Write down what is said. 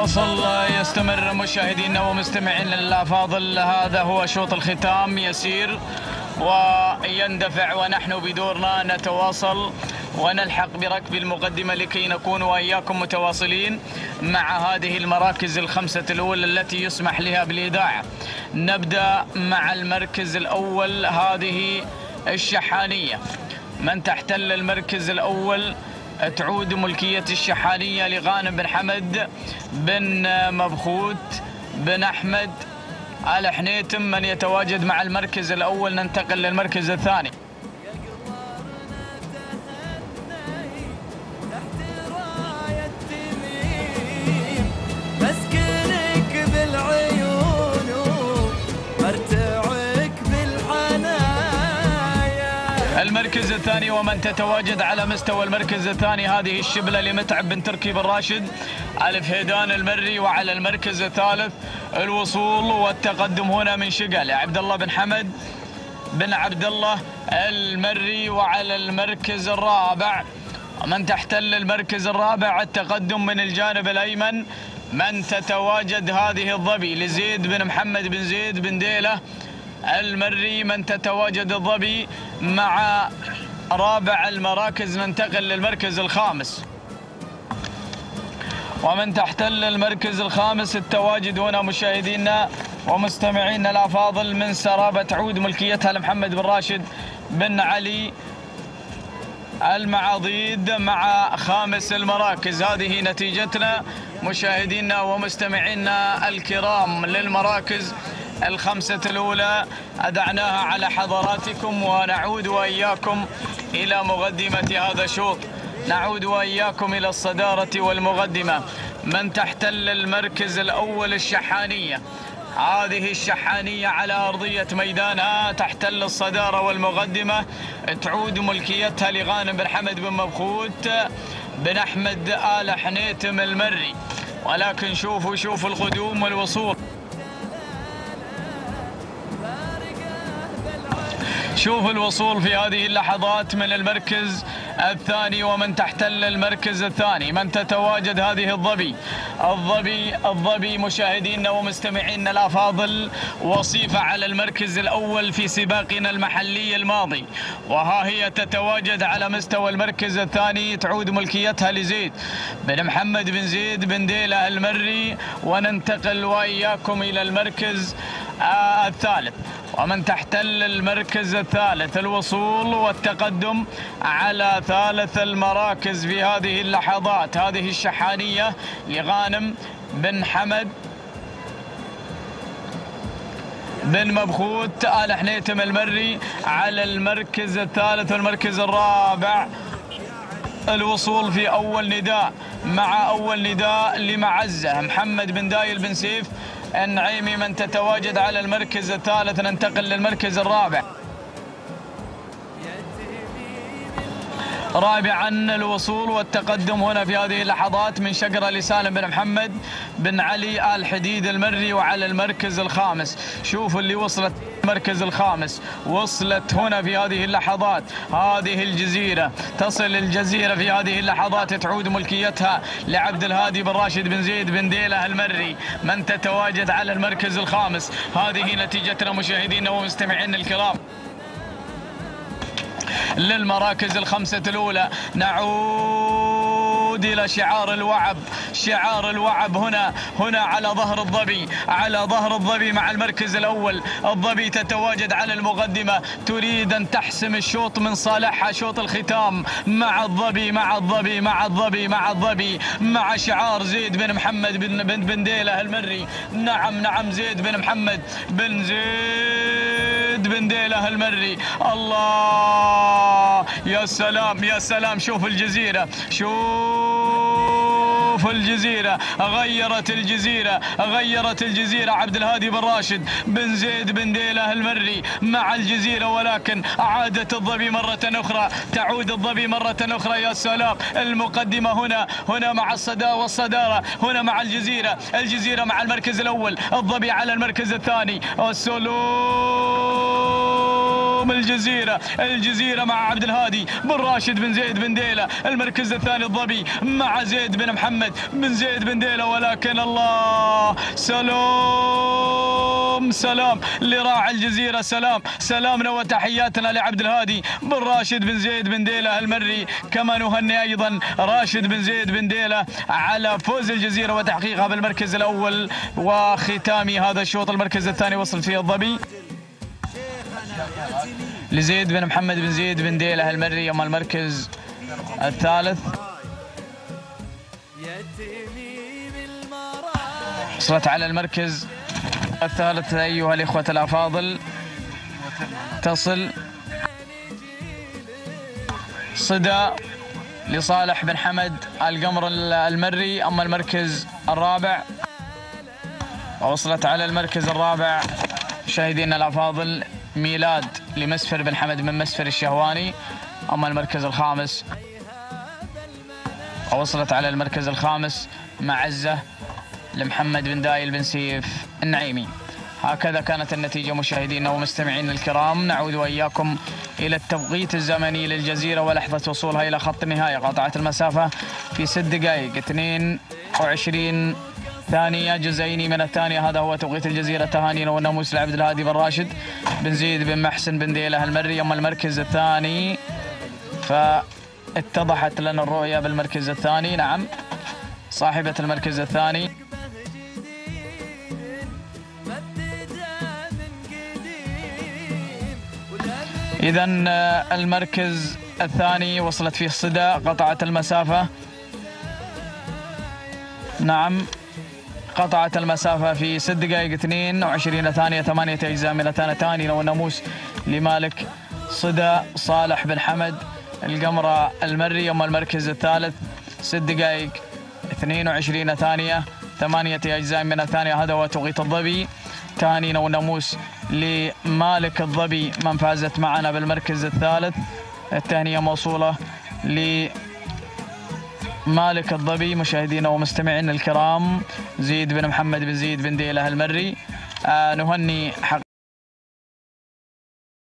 الفاصل يستمر مشاهدينا ومستمعينا الافاضل. هذا هو شوط الختام يسير ويندفع، ونحن بدورنا نتواصل ونلحق بركب المقدمة لكي نكون وإياكم متواصلين مع هذه المراكز الخمسة الأولى التي يسمح لها بالإيداع. نبدأ مع المركز الأول، هذه الشحانية. من تحتل المركز الأول تعود ملكية الشحانية لغانم بن حمد بن مبخوت بن أحمد الحنيتم. من يتواجد مع المركز الأول ننتقل للمركز الثاني. المركز الثاني ومن تتواجد على مستوى المركز الثاني هذه الشبلة لمتعب بن تركي بن راشد ألف هيدان المري. وعلى المركز الثالث الوصول والتقدم هنا من شقل عبد الله بن حمد بن عبد الله المري. وعلى المركز الرابع ومن تحتل المركز الرابع التقدم من الجانب الأيمن من تتواجد هذه الظبي لزيد بن محمد بن زيد بن ديلة المري. من تتواجد الظبي مع رابع المراكز ننتقل للمركز الخامس. ومن تحتل المركز الخامس التواجد هنا مشاهدينا ومستمعينا الافاضل من سرابة تعود ملكيتها لمحمد بن راشد بن علي المعاضيد مع خامس المراكز. هذه نتيجتنا مشاهدينا ومستمعينا الكرام للمراكز الخمسة الأولى أدعناها على حضراتكم، ونعود وإياكم إلى مقدمة هذا الشوط. نعود وإياكم إلى الصدارة والمقدمة. من تحتل المركز الأول الشحانية. هذه الشحانية على أرضية ميدانها تحتل الصدارة والمقدمة، تعود ملكيتها لغانم بن حمد بن مبخوت بن أحمد آل حنيتم المري. ولكن شوفوا القدوم والوصول. شوف الوصول في هذه اللحظات من المركز الثاني ومن تحتل المركز الثاني. من تتواجد هذه الظبي مشاهدينا ومستمعينا الافاضل وصيفة على المركز الاول في سباقنا المحلي الماضي، وها هي تتواجد على مستوى المركز الثاني تعود ملكيتها لزيد بن محمد بن زيد بن ديلة المري. وننتقل واياكم الى المركز الثالث. ومن تحتل المركز الثالث الوصول والتقدم على ثالث المراكز في هذه اللحظات. هذه الشحانية لغانم بن حمد بن مبخوت آل حنيتم المري. على المركز الثالث والمركز الرابع الوصول في أول نداء مع أول نداء لمعزة محمد بن دايل بن سيف النعيمي. من تتواجد على المركز الثالث ننتقل للمركز الرابع. رابعا الوصول والتقدم هنا في هذه اللحظات من شقرة لسالم بن محمد بن علي آل حديد المري. وعلى المركز الخامس شوفوا اللي وصلت المركز الخامس، وصلت هنا في هذه اللحظات هذه الجزيرة. تصل الجزيرة في هذه اللحظات تعود ملكيتها لعبد الهادي بن راشد بن زيد بن ديلة المري. من تتواجد على المركز الخامس. هذه نتيجتنا مشاهدينا ومستمعينا الكرام للمراكز الخمسة الأولى. نعود إلى شعار الوعب. شعار الوعب هنا على ظهر الظبي، على ظهر الظبي مع المركز الأول. الظبي تتواجد على المقدمة، تريد أن تحسم الشوط من صالحها شوط الختام مع الظبي مع شعار زيد بن محمد بن ديلة المري. نعم زيد بن محمد بن زيد بن ديلة المري. الله يا سلام شوف الجزيرة، شوف الجزيرة. غيرت الجزيرة عبد الهادي بن راشد بن زيد بن ديلة المري مع الجزيرة. ولكن عادت الظبي مرة أخرى، تعود الظبي مرة أخرى. يا سلام المقدمة هنا مع والصدارة هنا مع الجزيرة مع المركز الأول. الظبي على المركز الثاني. السلوم نجوم الجزيرة مع عبد الهادي بن راشد بن زيد بن ديلة. المركز الثاني الظبي مع زيد بن محمد بن زيد بن ديلة، ولكن الله سلام لراعي الجزيرة. سلامنا وتحياتنا لعبد الهادي بن راشد بن زيد بن ديلة المري. كما نهني أيضا راشد بن زيد بن ديلة على فوز الجزيرة وتحقيقها بالمركز الأول. وختامي هذا الشوط المركز الثاني وصل فيه الظبي لزيد بن محمد بن زيد بن ديلة المري. أما المركز الثالث وصلت على المركز الثالث أيها الإخوة الأفاضل تصل صدى لصالح بن حمد القمر المري. أما المركز الرابع ووصلت على المركز الرابع مشاهدينا الأفاضل ميلاد لمسفر بن حمد من مسفر الشهواني. أما المركز الخامس ووصلت على المركز الخامس معزة لمحمد بن دايل بن سيف النعيمي. هكذا كانت النتيجة مشاهدينا ومستمعينا الكرام. نعود وإياكم إلى التوقيت الزمني للجزيرة ولحظة وصولها إلى خط النهاية. قطعت المسافة في 6 دقائق 22 ثانية جزئين من الثانية. هذا هو توقيت الجزيرة. تهانينا والناموس لعبد الهادي بن راشد بن زيد بن محسن بن ديلة المري. أما المركز الثاني فاتضحت لنا الرؤية بالمركز الثاني. نعم صاحبة المركز الثاني إذا المركز الثاني وصلت فيه صدى قطعت المسافة. نعم قطعت المسافة في 6 دقائق 22 ثانية 8 أجزاء من الثانية. تهانينا والناموس لمالك صدى صالح بن حمد القمرة المري. أما المركز الثالث 6 دقائق 22 ثانية 8 أجزاء من الثانية. هذا هو توقيت الظبي. تهانينا والناموس لمالك الظبي من فازت معنا بالمركز الثالث. التهنئة موصولة لمالك الظبي مشاهدينا ومستمعينا الكرام زيد بن محمد بن زيد بن ديلة المري. نهني